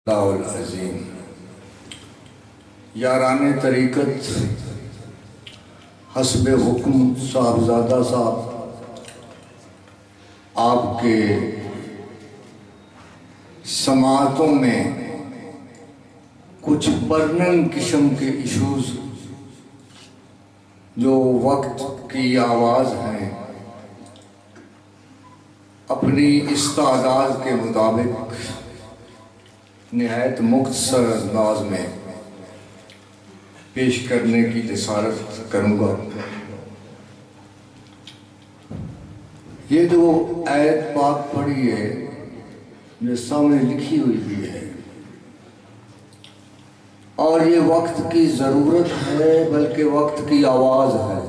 العظیم یاران طریقت حسب حکم صاحبزادہ صاحب آپ کے سماعتوں میں کچھ برننگ قسم کے ایشوز جو وقت کی آواز ہیں اپنی استعداد کے مطابق نہایت مختصر انداز میں پیش کرنے کی جسارت کروں گا۔ یہ جو آیت پاک پڑھی ہے جو سامنے لکھی ہوئی بھی ہے اور یہ وقت کی ضرورت ہے بلکہ وقت کی آواز ہے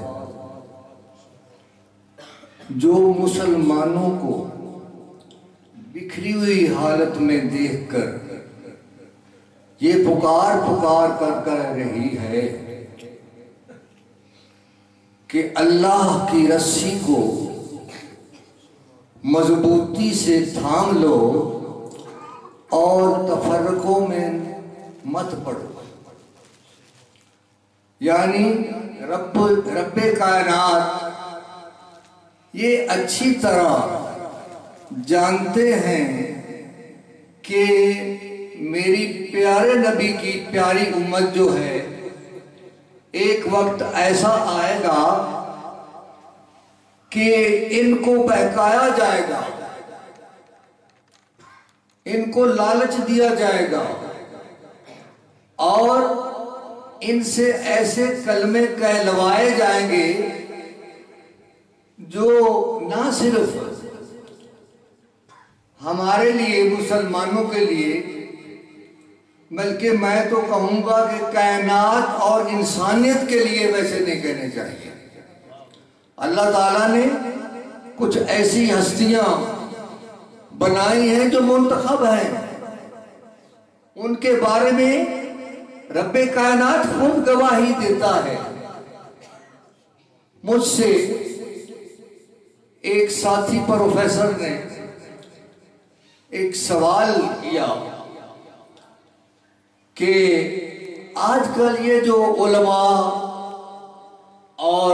جو مسلمانوں کو بکھری ہوئی حالت میں دیکھ کر یہ پکار کر رہی ہے کہ اللہ کی رسی کو مضبوطی سے تھام لو اور تفرقوں میں مت پڑو۔ یعنی رب کائنات یہ اچھی طرح جانتے ہیں کہ میری پیارے نبی کی پیاری امت جو ہے ایک وقت ایسا آئے گا کہ ان کو بہکایا جائے گا، ان کو لالچ دیا جائے گا اور ان سے ایسے کلمے کہلوائے جائیں گے جو نہ صرف ہمارے لیے مسلمانوں کے لیے بلکہ میں تو کہوں گا کہ کائنات اور انسانیت کے لیے ویسے نہیں کہنے چاہیے۔ اللہ تعالیٰ نے کچھ ایسی ہستیاں بنائی ہیں جو منتخب ہیں، ان کے بارے میں رب کائنات خود گواہی دیتا ہے۔ مجھ سے ایک ساتھی پروفیسر نے ایک سوال کیا کہ آج کل یہ جو علماء اور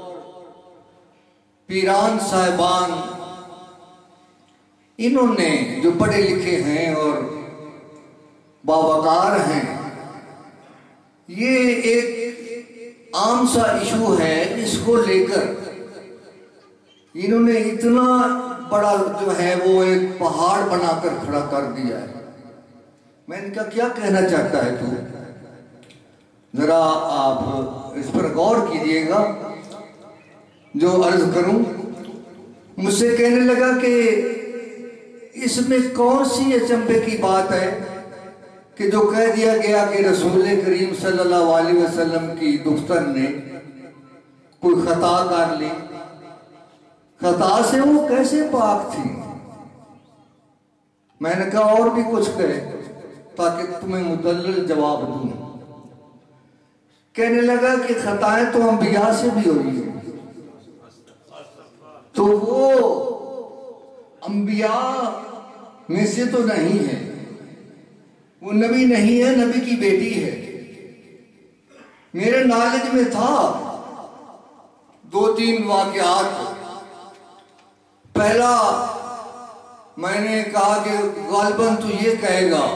پیران صاحبان انہوں نے جو پڑھے لکھے ہیں اور باوقار ہیں، یہ ایک عام سا ایشو ہے، اس کو لے کر انہوں نے اتنا بڑا جو ہے وہ ایک پہاڑ بنا کر کھڑا کر دیا ہے۔ میں نے کہا کیا کہنا چاہتا ہے تو؟ ذرا آپ اس پر غور کیجئے گا جو عرض کروں۔ مجھ سے کہنے لگا کہ اس میں کون سی اچنبے کی بات ہے کہ جو کہہ دیا گیا کہ رسول کریم صلی اللہ علیہ وسلم کی دختر نے کوئی خطا کر لی، خطا سے وہ کیسے پاک تھی؟ میں نے کہا اور بھی کچھ کہے تاکہ تمہیں مدلل جواب دوں۔ کہنے لگا کہ خطائیں تو انبیاء سے بھی ہوئی ہیں، تو وہ انبیاء میں سے تو نہیں ہے، وہ نبی نہیں ہے، نبی کی بیٹی ہے۔ میرے نالج میں تھا دو تین واقعات۔ پہلا میں نے کہا کہ غالباً تو یہ کہے گا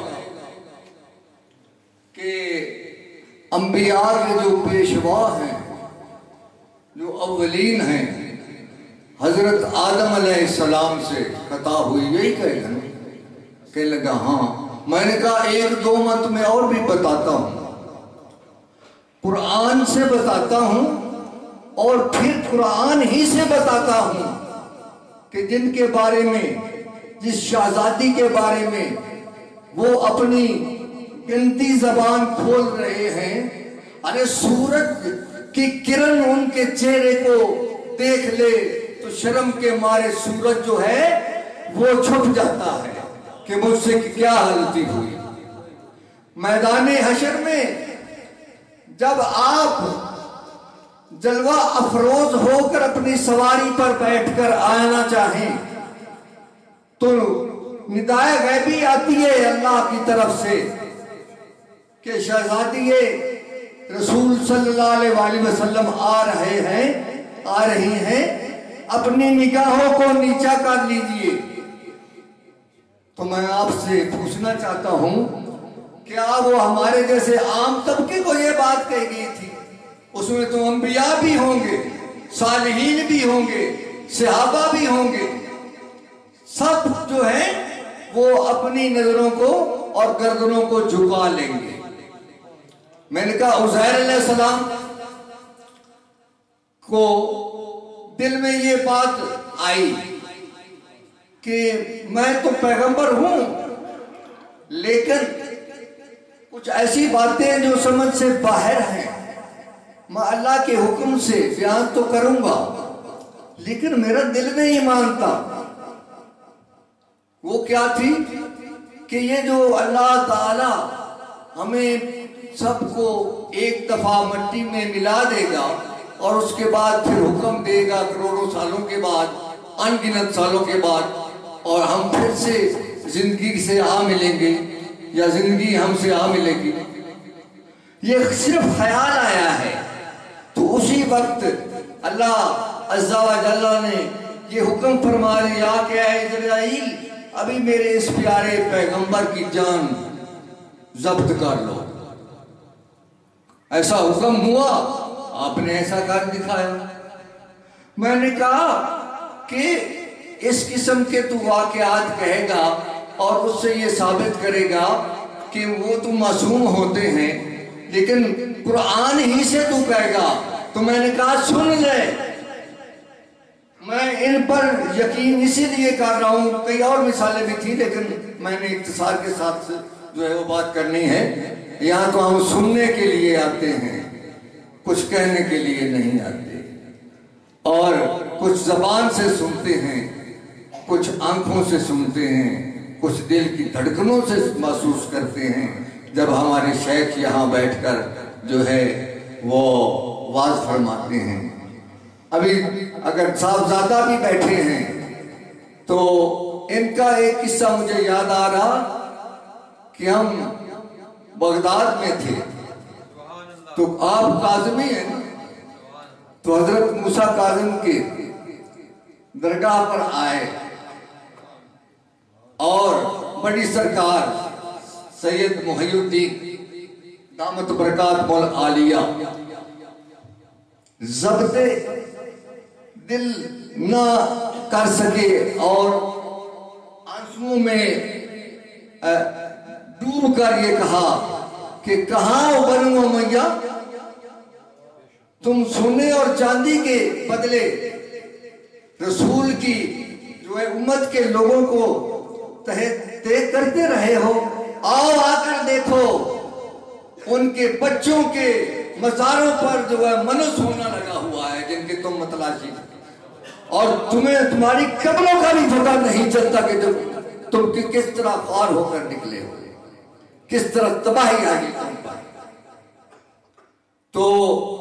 کہ انبیاء کے جو پیشوا ہیں، جو اولین ہیں، حضرت آدم علیہ السلام سے خطا ہوئی، یہی کہے گا نا؟ کہنے لگا ہاں۔ میں نے کہا ایک دو میں تمہیں اور بھی بتاتا ہوں، قرآن سے بتاتا ہوں اور پھر قرآن ہی سے بتاتا ہوں کہ جن کے بارے میں، جس شہزادی کے بارے میں وہ اپنی گنتی زبان کھول رہے ہیں، ارے سورج کی کرن ان کے چہرے کو دیکھ لے تو شرم کے مارے سورج جو ہے وہ چھپ جاتا ہے کہ مجھ سے کیا غلطی ہوئی۔ میدان حشر میں جب آپ جلوہ افروز ہو کر اپنی سواری پر بیٹھ کر آنا چاہیں تو ندائے غیبی آتی ہے اللہ کی طرف سے کہ شہزادی رسول صلی اللہ علیہ وآلہ وسلم آ رہی ہیں، اپنی نگاہوں کو نیچا کر لیجئے۔ تو میں آپ سے پوچھنا چاہتا ہوں، کیا وہ ہمارے جیسے عام طبقے کو یہ بات کہی گئی تھی؟ اس میں تو انبیاء بھی ہوں گے، صالحین بھی ہوں گے، صحابہ بھی ہوں گے، سب جو ہیں وہ اپنی نظروں کو اور گردنوں کو جھکا لیں گے۔ میں نے کہا عزیر علیہ السلام کو دل میں یہ بات آئی کہ میں تو پیغمبر ہوں، لیکن کچھ ایسی باتیں جو سمجھ سے باہر ہیں، میں اللہ کے حکم سے بیان تو کروں گا لیکن میرا دل نہیں مانتا۔ وہ کیا تھی کہ یہ جو اللہ تعالی ہمیں سب کو ایک دفعہ مٹی میں ملا دے گا اور اس کے بعد پھر حکم دے گا کروڑوں سالوں کے بعد، ان گنت سالوں کے بعد، اور ہم پھر سے زندگی سے آ ملیں گے یا زندگی ہم سے آ ملے گی، یہ صرف خیال آیا ہے۔ تو اسی وقت اللہ عز و جل نے یہ حکم فرما دیا کہ اے اسرائیل، ابھی میرے اس پیارے پیغمبر کی جان ضبط کر لو۔ ایسا حکم ہوا، آپ نے ایسا کر دکھایا۔ میں نے کہا کہ اس قسم کے تو واقعات کہے گا اور اس سے یہ ثابت کرے گا کہ وہ تو معصوم ہوتے ہیں، لیکن قرآن ہی سے تو کہے گا۔ تو میں نے کہا سن لے، میں ان پر یقین اسی لیے کر رہا ہوں، کئی اور مثالیں بھی تھی لیکن میں نے اختصار کے ساتھ جو ہے وہ بات کرنی ہے۔ یہاں تو ہم سننے کے لیے آتے ہیں، کچھ کہنے کے لیے نہیں آتے، اور کچھ زبان سے سنتے ہیں، کچھ آنکھوں سے سنتے ہیں، کچھ دل کی دھڑکنوں سے محسوس کرتے ہیں جب ہمارے شیخ یہاں بیٹھ کر جو ہے وہ واعظ فرماتے ہیں۔ ابھی اگر صاحبزادہ بھی بیٹھے ہیں تو ان کا ایک قصہ مجھے یاد آ رہا کہ ہم بغداد میں تھے، تو آپ کاظمی ہیں نا، تو حضرت موسیٰ کاظم کے درگاہ پر آئے اور بڑی سرکار سید محی الدین دامت برکات العالیہ ضبط دل نہ کر سکے اور آنسوؤں میں ڈوب کر یہ کہا کہ کہاں بنو امیہ، تم سونے اور چاندی کے بدلے رسول کی جو ہے امت کے لوگوں کو تہہ کرتے رہے ہو، آؤ آ کر دیکھو ان کے بچوں کے مزاروں پر جو ہے منو سونا لگا ہوا ہے جن کے تم متلاشی، اور تمہیں تمہاری قبروں کا بھی پتہ نہیں چلتا کہ تم کس طرح خوار ہو کر نکلے ہو، کس طرح تباہی آگی تم پر۔ تو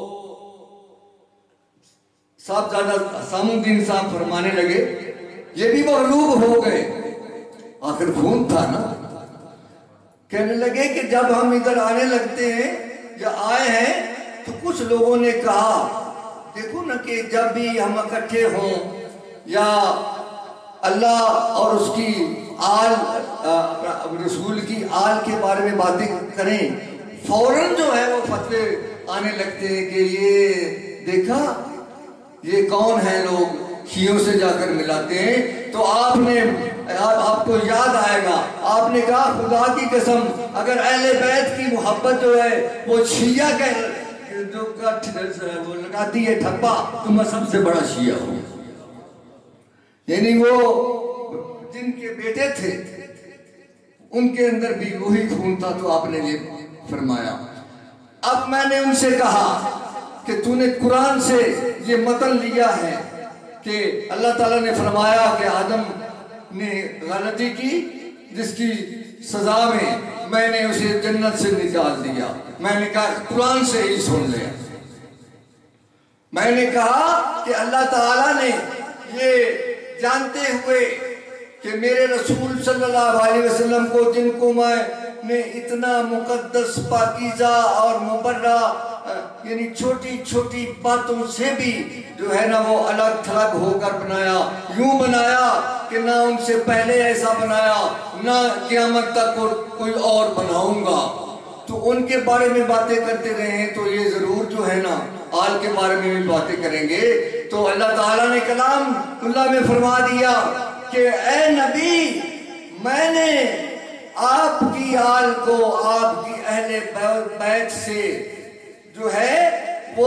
صاحبزادہ حسام الدین صاحب فرمانے لگے، یہ بھی مغلوب ہو گئے، آخر خون تھا نا۔ کہنے لگے کہ جب ہم ادھر آنے لگتے ہیں یا آئے ہیں تو کچھ لوگوں نے کہا دیکھو نا کہ جب بھی ہم اکٹھے ہوں یا اللہ اور اس کی آل رسول کی آل کے بارے میں باتیں کریں، فوراً جو ہے وہ فتوے آنے لگتے ہیں کہ یہ دیکھا یہ کون ہیں لوگ، شیعوں سے جا کر ملاتے ہیں۔ تو آپ کو یاد آئے گا، آپ نے کہا خدا کی قسم اگر اہل بیت کی محبت جو ہے وہ شیعہ جو وہ لگاتی ہے ٹھپا تو میں سب سے بڑا شیعہ ہوں، یعنی وہ جن کے بیٹے تھے ان کے اندر بھی وہی خون تھا۔ تو آپ نے یہ فرمایا۔ اب میں نے ان سے کہا کہ تو نے قرآن سے یہ متن لیا ہے کہ اللہ تعالیٰ نے فرمایا کہ آدم نے غلطی کی جس کی سزا میں نے اسے جنت سے نکال دیا۔ میں نے کہا قرآن سے ہی سن لیا۔ میں نے کہا کہ اللہ تعالیٰ نے یہ جانتے ہوئے کہ میرے رسول صلی اللہ علیہ وسلم کو، جن کو میں نے اتنا مقدس، پاکیزہ اور مبرہ، یعنی چھوٹی چھوٹی باتوں سے بھی جو ہے نا وہ الگ تھلگ ہو کر بنایا، یوں بنایا کہ نہ ان سے پہلے ایسا بنایا، نہ قیامت تک کوئی اور بناؤں گا. تو ان کے بارے میں باتیں کرتے رہے ہیں، تو یہ ضرور جو ہے نا آل کے بارے میں بھی باتیں کریں گے. تو اللہ تعالیٰ نے کلام اللہ میں فرما دیا کہ اے نبی، میں نے آپ کی آل کو، آپ کی اہل بیت سے جو ہے وہ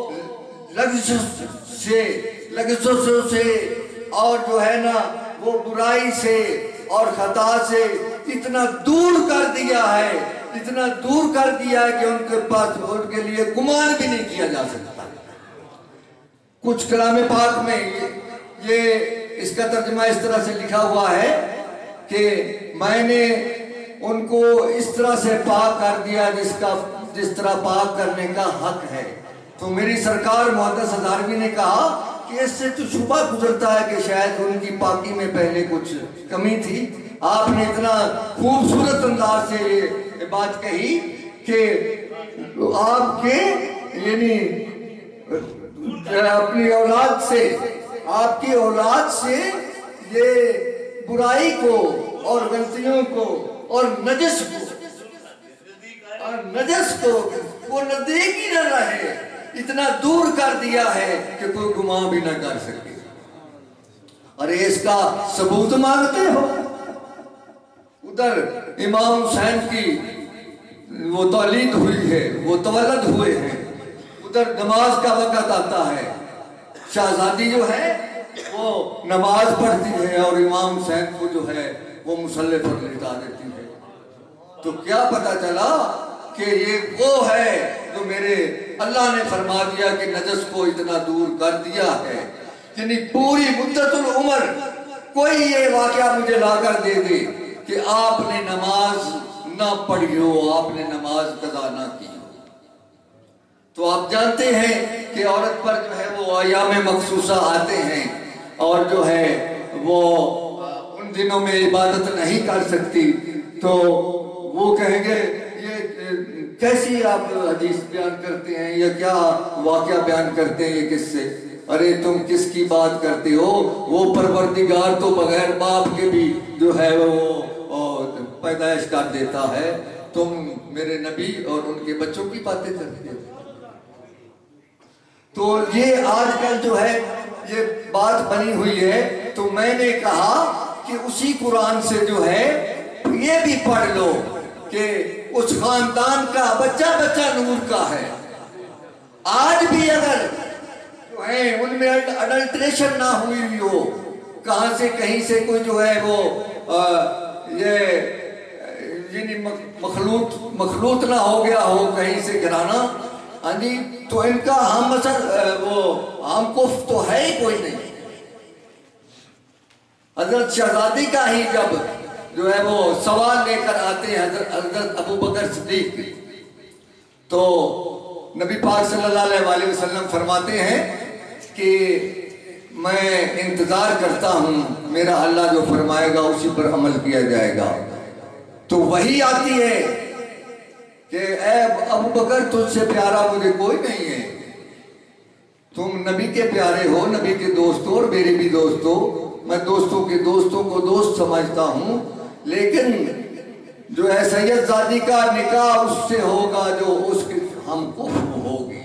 لغزشوں سے اور جو ہے نا وہ برائی سے اور خطا سے اتنا دور کر دیا ہے، اتنا دور کر دیا ہے کہ ان کے پاس ان کے لیے گمان بھی نہیں کیا جا سکتا. کچھ کلام پاک میں یہ اس کا ترجمہ اس طرح سے لکھا ہوا ہے کہ میں نے ان کو اس طرح سے پاک کر دیا جس طرح پاک کرنے کا حق ہے. تو میری سرکار محدث ہزاروی نے کہا کہ اس سے تو شبہ گزرتا ہے کہ شاید ان کی پاکی میں پہلے کچھ کمی تھی. آپ نے اتنا خوبصورت انداز سے یہ بات کہی کہ آپ کے یعنی اپنی اولاد سے، آپ کی اولاد سے یہ برائی کو اور غلطیوں کو اور نجس کو وہ نزدیک ہی نہ رہے، اتنا دور کر دیا ہے کہ کوئی گمان بھی نہ کر سکے. ارے اس کا ثبوت مانگتے ہو؟ ادھر امام حسین کی وہ تولید ہوئی ہے، وہ تولد ہوئے ہیں، ادھر نماز کا وقت آتا ہے، شہزادی جو ہے وہ نماز پڑھتی ہے اور امام حسین کو جو ہے وہ مصلی پر لٹا دیتی ہے. تو کیا پتا چلا کہ یہ وہ ہے جو میرے اللہ نے فرما دیا کہ نجس کو اتنا دور کر دیا ہے. یعنی پوری مدت العمر کوئی یہ واقعہ مجھے لا کر دے دے کہ آپ نے نماز نہ پڑھی ہو، آپ نے نماز قضا نہ کی ہو. تو آپ جانتے ہیں کہ عورت پر جو ہے وہ ایام مخصوصہ آتے ہیں اور جو ہے وہ ان دنوں میں عبادت نہیں کر سکتی. تو وہ کہیں گے یہ کیسی آپ حدیث بیان کرتے ہیں یا کیا واقعہ بیان کرتے ہیں یہ کس سے؟ ارے تم کس کی بات کرتے ہو؟ وہ پروردگار تو بغیر باپ کے بھی جو ہے وہ پیدائش کر دیتا ہے، تم میرے نبی اور ان کے بچوں کی باتیں کرتے ہو. تو یہ آج کل جو ہے یہ بات بنی ہوئی ہے. تو میں نے کہا کہ اسی قرآن سے جو ہے یہ بھی پڑھ لو کہ اس خاندان کا بچہ بچہ نور کا ہے. آج بھی اگر جو ہے ان میں اڈلٹریشن نہ ہوئی ہو، کہاں سے کہیں سے کوئی جو ہے وہ یہ یعنی مخلوط نہ ہو گیا ہو کہیں سے گھرانہ، ہاں جی، تو ان کا ہم اثر وہ ہم کف تو ہے ہی کوئی نہیں. حضرت شہزادی کا ہی جب جو ہے وہ سوال لے کر آتے ہیں حضرت ابو بکر صدیق، تو نبی پاک صلی اللہ علیہ وسلم فرماتے ہیں کہ میں انتظار کرتا ہوں، میرا اللہ جو فرمائے گا اسی پر عمل کیا جائے گا. تو وہی آتی ہے کہ اے ابو بکر تجھ سے پیارا مجھے کوئی نہیں ہے، تم نبی کے پیارے ہو، نبی کے دوست ہو اور میرے بھی دوست ہو. میں دوستوں کے دوستوں کو دوست سمجھتا ہوں، لیکن جو ہے سید زادی کا نکاح اس سے ہوگا جو اس کے ہم کفر ہوگی.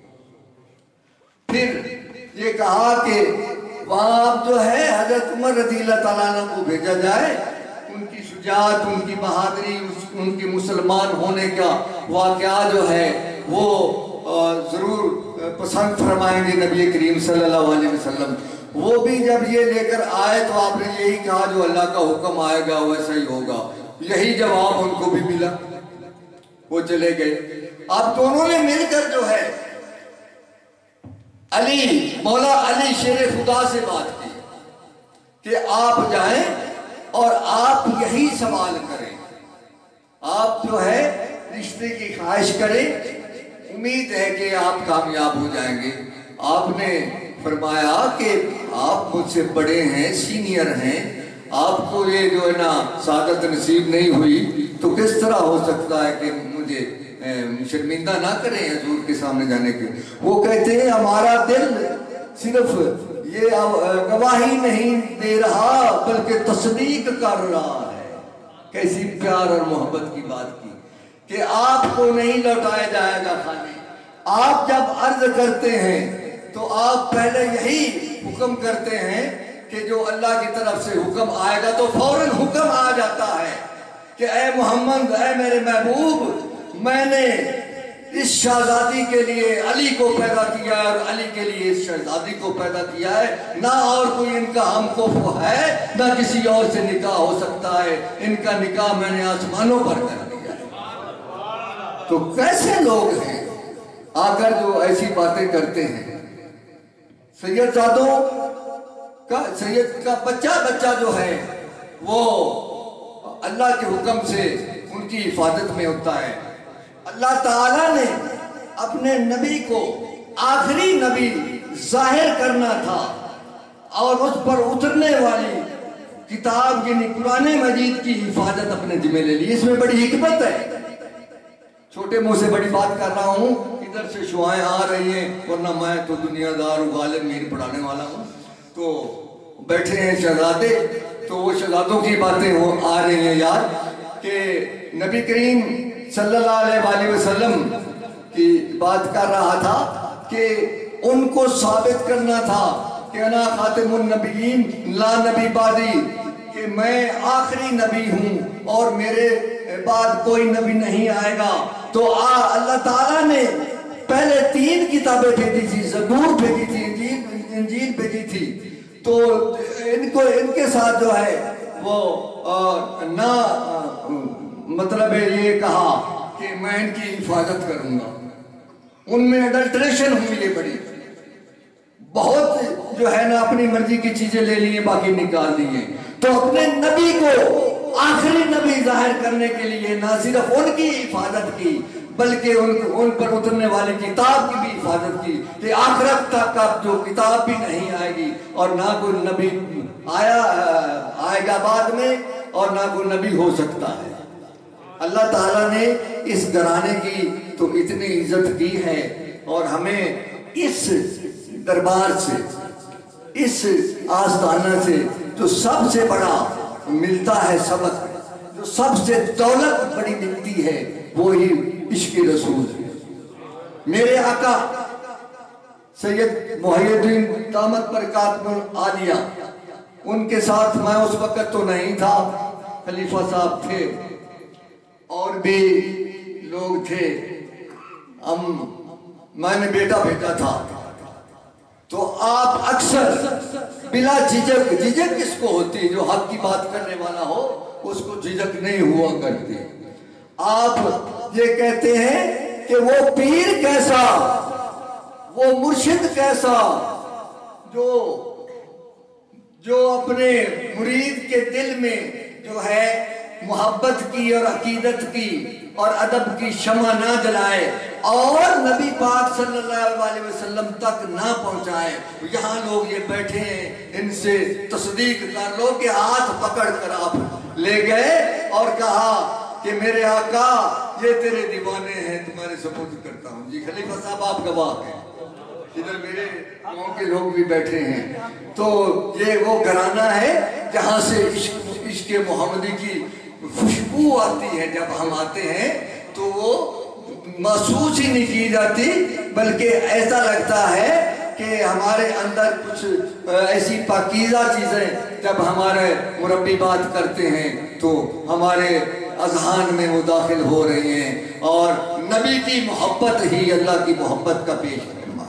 پھر یہ کہا کہ وہاں جو ہے حضرت عمر رضی اللہ تعالیٰ عنہ کو بھیجا جائے، ان کی شجاعت، ان کی بہادری، ان کے مسلمان ہونے کا واقعہ جو ہے وہ ضرور پسند فرمائیں گے نبی کریم صلی اللہ علیہ وسلم. وہ بھی جب یہ لے کر آئے تو آپ نے یہی کہا جو اللہ کا حکم آئے گا ویسا ہی ہوگا. یہی جواب ان کو بھی ملا، وہ چلے گئے. آپ دونوں نے مل کر جو ہے علی مولا علی شیر خدا سے بات کی کہ آپ جائیں اور آپ یہی سوال کریں، آپ جو ہے رشتے کی خواہش کریں، امید ہے کہ آپ کامیاب ہو جائیں گے. آپ نے فرمایا کہ آپ مجھ سے بڑے ہیں، سینئر ہیں، آپ کو یہ جو ہے نا سعادت نصیب نہیں ہوئی تو کس طرح ہو سکتا ہے کہ مجھے شرمندہ نہ کریں حضور کے سامنے جانے کے. وہ کہتے ہیں ہمارا دل صرف یہ گواہی نہیں دے رہا بلکہ تصدیق کر رہا ہے. کیسی پیار اور محبت کی بات کی کہ آپ کو نہیں لوٹایا جائے گا خالی. آپ جب عرض کرتے ہیں تو آپ پہلے یہی حکم کرتے ہیں کہ جو اللہ کی طرف سے حکم آئے گا تو فوراً حکم آ جاتا ہے کہ اے محمد، اے میرے محبوب، میں نے اس شہزادی کے لیے علی کو پیدا کیا ہے اور علی کے لیے اس شہزادی کو پیدا کیا ہے. نہ اور کوئی ان کا ہم کفو ہے، نہ کسی اور سے نکاح ہو سکتا ہے. ان کا نکاح میں نے آسمانوں پر کر دیا ہے. تو کیسے لوگ ہیں آ کر جو ایسی باتیں کرتے ہیں. سید زادوں کا، سید کا بچہ جو ہے وہ اللہ کے حکم سے ان کی حفاظت میں ہوتا ہے. اللہ تعالیٰ نے اپنے نبی کو آخری نبی ظاہر کرنا تھا اور اس پر اترنے والی کتاب یعنی قرآن مجید کی حفاظت اپنے ذمہ لے لی. اس میں بڑی حکمت ہے. چھوٹے منہ سے بڑی بات کر رہا ہوں، ادھر سے شعائیں آ رہی ہیں، ورنہ میں تو دنیا دار ہوں، غالب میر پڑھانے والا ہوں. تو بیٹھے ہیں شہزادے، تو وہ شہزادوں کی باتیں آ رہی ہیں یاد کہ نبی کریم صلی اللہ علیہ وآلہ وسلم کی بات کر رہا تھا کہ ان کو ثابت کرنا تھا کہ انا خاتم النبیین لا نبی بعدی، کہ میں آخری نبی ہوں اور میرے بعد کوئی نبی نہیں آئے گا. تو اللہ تعالیٰ نے پہلے 3 کتابیں بھیجی تھی، زبور بھیجی تھی، انجیل بھیجی تھی. تو ان کے ساتھ جو ہے وہ نہ مطلب یہ کہا کہ میں ان کی حفاظت کروں گا. ان میں اڈلٹریشن ہوئی ہے بڑی، بہت جو ہے نا اپنی مرضی کی چیزیں لے لی ہیں، باقی نکال دی ہیں. تو اپنے نبی کو آخری نبی ظاہر کرنے کے لیے نہ صرف ان کی حفاظت کی بلکہ ان پر اترنے والی کتاب کی بھی حفاظت کی کہ آخرت تک اب جو کتاب بھی نہیں آئے گی اور نہ کوئی نبی آئے گا بعد میں اور نہ کوئی نبی ہو سکتا ہے. اللہ تعالیٰ نے اس گھرانے کی تو اتنی عزت کی ہے اور ہمیں اس دربار سے، اس آستانہ سے جو سب سے بڑا ملتا ہے سبق، جو سب سے دولت بڑی ملتی ہے، وہی عشق رسول ہے. میرے آقا سید محی الدین دامت برکات العالیہ، ان کے ساتھ میں اس وقت تو نہیں تھا، خلیفہ صاحب تھے اور بھی لوگ تھے. میں نے بیٹا بھیجا تھا. تو آپ اکثر بلا جھجک، جھجک کس کو ہوتی؟ جو حق کی بات کرنے والا ہو اس کو جھجک نہیں ہوا کرتی. آپ یہ کہتے ہیں کہ وہ پیر کیسا، وہ مرشد کیسا جو اپنے مرید کے دل میں جو ہے محبت کی اور عقیدت کی اور ادب کی شمع نہ جلائے اور نبی پاک صلی اللہ علیہ وسلم تک نہ پہنچائے. یہاں لوگ یہ بیٹھے ہیں، ان سے تصدیق کر لو کہ ہاتھ پکڑ کر آپ لے گئے اور کہا کہ میرے آقا یہ تیرے دیوانے ہیں، تمہارے سپرد کرتا ہوں. جی خلیفہ صاحب آپ گواہ ہیں، ادھر میرے گاؤں کے لوگ بھی بیٹھے ہیں. تو یہ وہ گھرانہ ہے جہاں سے عشق محمدی کی خوشبو آتی ہے. جب ہم آتے ہیں تو وہ محسوس ہی نہیں کی جاتی بلکہ ایسا لگتا ہے کہ ہمارے اندر کچھ ایسی پاکیزہ چیزیں جب ہمارے مربی بات کرتے ہیں تو ہمارے اذہان میں وہ داخل ہو رہی ہیں اور نبی کی محبت ہی اللہ کی محبت کا پیش کرنا.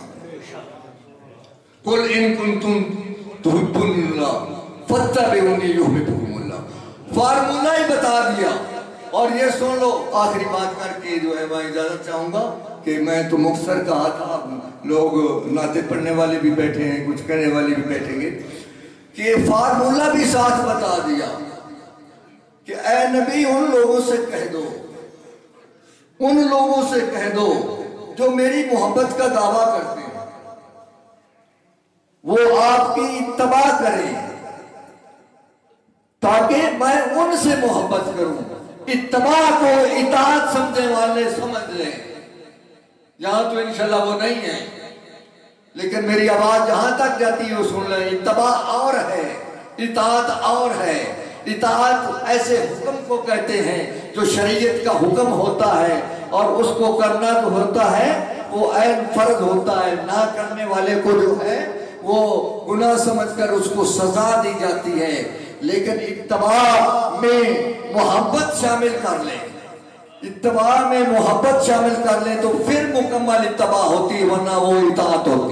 قُلْ إِن كُنْتُمْ تُحِبُّونَ اللَّهَ فَاتَّبِعُونِي يُحْبِبْكُمُ اللَّهُ. فارمولہ ہی بتا دیا. اور یہ سن لو، آخری بات کر کے جو ہے میں اجازت چاہوں گا کہ میں تو مختصر کہا تھا، لوگ نعتیں پڑھنے والے بھی بیٹھے ہیں، کچھ کہنے والے بھی بیٹھیں گے، کہ فارمولہ بھی ساتھ بتا دیا کہ اے نبی ان لوگوں سے کہہ دو، ان لوگوں سے کہہ دو جو میری محبت کا دعویٰ کرتے ہیں وہ آپ کی اتباع کریں تاکہ میں ان سے محبت کروں۔ اتباع کو اطاعت سمجھنے والے سمجھ لیں، یہاں تو انشاءاللہ وہ نہیں ہے، لیکن میری آواز جہاں تک جاتی ہے وہ سن لیں۔ اتباع اور ہے، اطاعت اور ہے۔ اطاعت ایسے حکم کو کہتے ہیں جو شریعت کا حکم ہوتا ہے، اور اس کو کرنا جو ہوتا ہے وہ عین فرض ہوتا ہے، نہ کرنے والے کو جو ہے وہ گناہ سمجھ کر اس کو سزا دی جاتی ہے۔ لیکن اتباع میں محبت شامل کر لیں، اتباع میں محبت شامل کر لیں تو پھر مکمل اتباع ہوتی، ورنہ وہ اطاعت ہوتی۔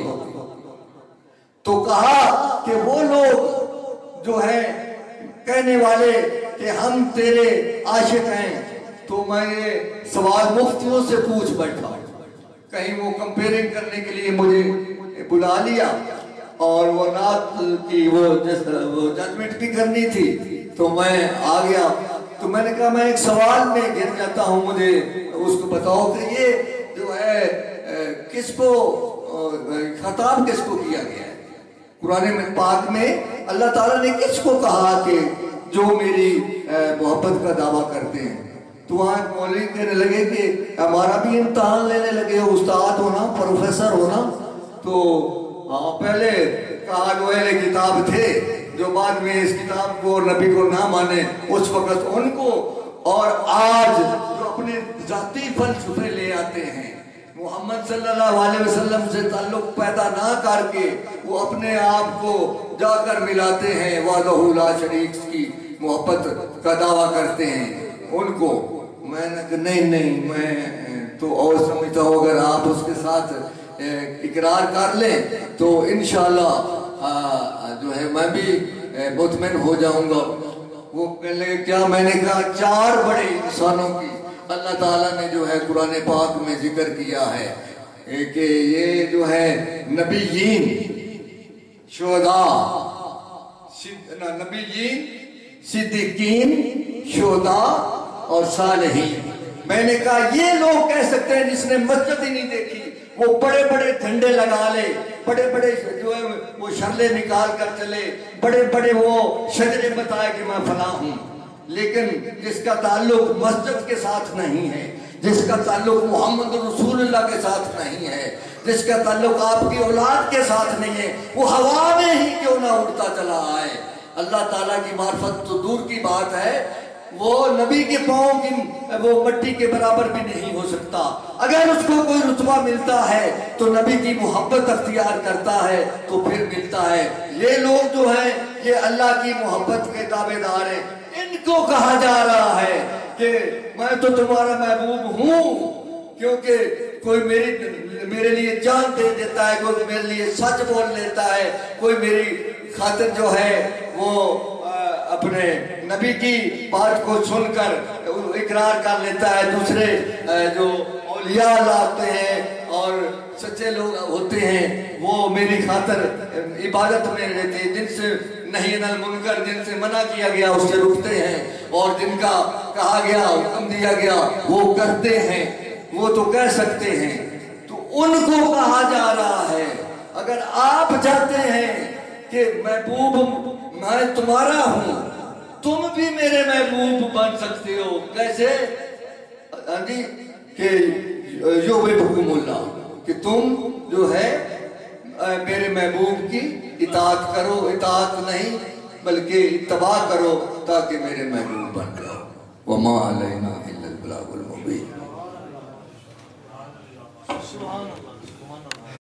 تو کہا کہ وہ لوگ جو ہیں کہنے والے کہ ہم تیرے عاشق ہیں، تو میں یہ سوال مفتیوں سے پوچھ بیٹھا، کہیں وہ کمپیرنگ کرنے کے لیے مجھے بلا لیا، اور وہ رات کی وہ ججمنٹ بھی کرنی تھی، تو میں آ گیا۔ تو میں نے کہا میں ایک سوال میں گر جاتا ہوں، مجھے اس کو بتاؤ کہ یہ جو ہے کس کو خطاب کس کو کیا گیا ہے؟ قرآن پاک میں اللہ تعالیٰ نے کس کو کہا کہ جو میری محبت کا دعویٰ کرتے ہیں؟ تو وہاں مولوی کہنے لگے کہ ہمارا بھی امتحان لینے لگے ہو، استاد ہونا، پروفیسر ہونا۔ تو پہلے کہا جو اہل کتاب تھے جو بعد میں اس کتاب کو اور نبی کو نہ مانے، اس وقت ان کو، اور آج جو اپنے ذاتی فلسفے لے آتے ہیں، محمد صلی اللہ علیہ وسلم سے تعلق پیدا نہ کر کے وہ اپنے آپ کو جا کر ملاتے ہیں، وحدہ لا شریک کی محبت کا دعویٰ کرتے ہیں، ان کو میں نے کہا نہیں میں تو اور سمجھتا ہوں اگر آپ اس کے ساتھ اقرار کر لیں تو انشاءاللہ جو ہے میں بھی مطمئن ہو جاؤں گا۔ وہ کہنے لگے کیا؟ میں نے کہا 4 بڑے انسانوں کی اللہ تعالیٰ نے جو ہے قرآن پاک میں ذکر کیا ہے کہ یہ جو ہے نبیین، شہداء، نبیین، صدیقین، شہداء اور صالحین۔ میں نے کہا یہ لوگ کہہ سکتے ہیں جس نے مسجد ہی نہیں دیکھی، وہ بڑے بڑے جھنڈے لگا لے، بڑے بڑے جو ہے وہ شرلے نکال کر چلے، بڑے بڑے وہ شجرے بتائے کہ میں فلاں ہوں، لیکن جس کا تعلق مسجد کے ساتھ نہیں ہے، جس کا تعلق محمد رسول اللہ کے ساتھ نہیں ہے، جس کا تعلق آپ کی اولاد کے ساتھ نہیں ہے، وہ ہوا میں ہی کیوں نہ اڑتا چلا آئے۔ اللہ تعالیٰ کی معرفت تو دور کی بات ہے، وہ نبی کے پاؤں کی وہ مٹی کے برابر بھی نہیں ہو سکتا۔ اگر اس کو کوئی رتبہ ملتا ہے تو نبی کی محبت اختیار کرتا ہے تو پھر ملتا ہے۔ یہ لوگ جو ہیں یہ اللہ کی محبت کے دعوے دار ہیں، ان کو کہا جا رہا ہے کہ میں تو تمہارا محبوب ہوں، کیونکہ کوئی میرے لیے جان دے دیتا ہے، کوئی میرے لیے سچ بول لیتا ہے، کوئی میری خاطر جو ہے وہ اپنے نبی کی بات کو سن کر اقرار کر لیتا ہے۔ دوسرے جو اولیاء لاتے ہیں اور سچے لوگ ہوتے ہیں وہ میری خاطر عبادت میں رہتے ہیں، جن سے نہی عن المنکر، جن سے منع کیا گیا اس سے رکتے ہیں، اور جن کا کہا گیا حکم دیا گیا وہ کرتے ہیں۔ وہ تو کہہ سکتے ہیں، تو ان کو کہا جا رہا ہے اگر آپ چاہتے ہیں کہ محبوب میں تمہارا ہوں، تم بھی میرے محبوب بن سکتے ہو۔ کیسے؟ کہ یحببکم اللہ، کہ تم جو ہے میرے محبوب کی اطاعت کرو، اطاعت نہیں بلکہ اتباع کرو تاکہ میرے محبوب بن جاؤ۔ وما علینا الا البلاغ المبین۔